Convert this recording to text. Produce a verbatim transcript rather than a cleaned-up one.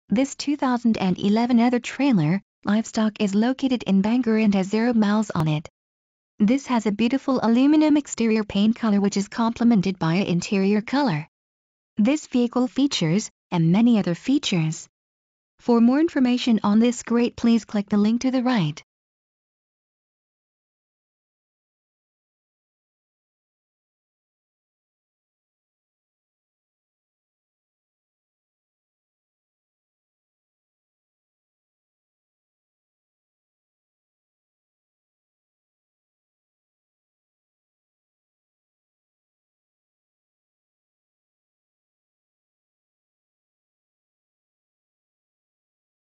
This two thousand eleven Other trailer, Livestock is located in Bangor and has zero miles on it. This has a beautiful aluminum exterior paint color which is complemented by an interior color. This vehicle features, and many other features. For more information on this great, please click the link to the right.